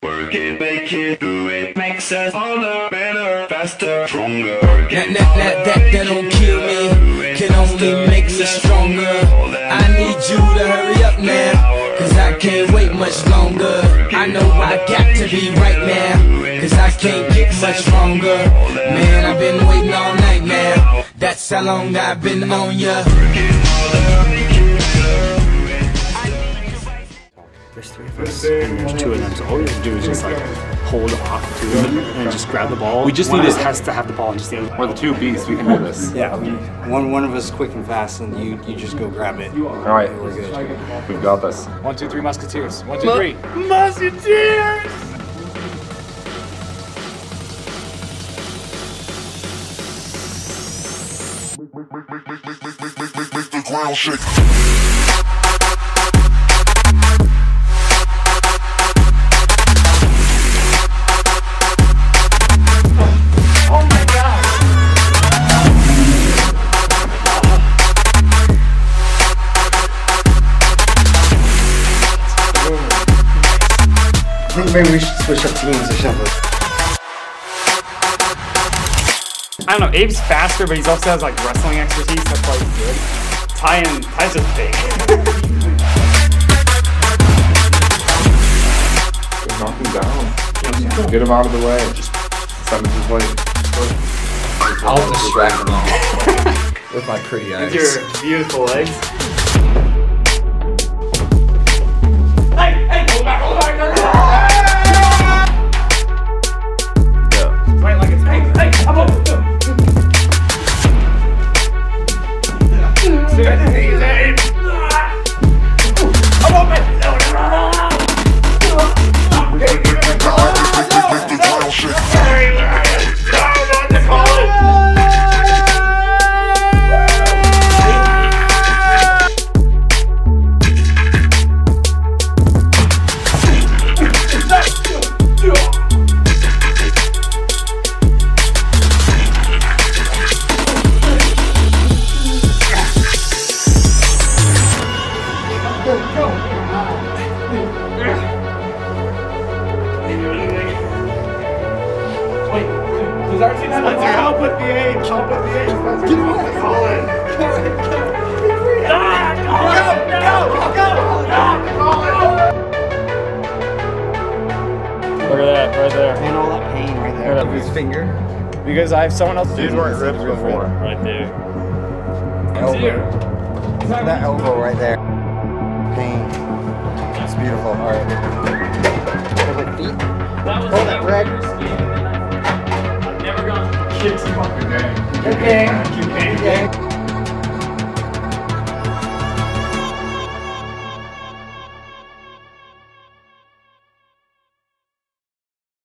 Work it, make it, do it, makes us harder, better, faster, stronger. That don't kill me, can only make us stronger. I need you to hurry up now, cause I can't wait much longer. I know I got to be right now, cause I can't get much stronger. Man, I've been waiting all night now, that's how long I've been on ya. There's 3 of us and there's 2 of them, so all we have to do is just like hold off 2 of them and just grab the ball. We just need this has to have the ball and just the other. We're the 2 beasts, we can do this. Yeah, one of us is quick and fast and you just go grab it. Alright, we're good. We've got this. 1, 2, 3 musketeers. 1, 2, 3. Musketeers! Make the ground shake. I think maybe we should switch up teams or something. I don't know, Abe's faster, but he also has like wrestling expertise, that's why he's good. Ty's just big. Knock him down. Get him out of the way. Just send him to play. I'll distract them with my pretty eyes. With your beautiful legs. Spencer, help with the age! Help with the age! Spencer, get him off the Colin! Look at that, right there. And all that pain right there. Look at His finger. Because I have someone else. These weren't ripped before. Right there. Elbow. That elbow right there. Pain. It's beautiful. Alright. Over feet. Hold that red. I've never gone. Good game. Good game. Good game.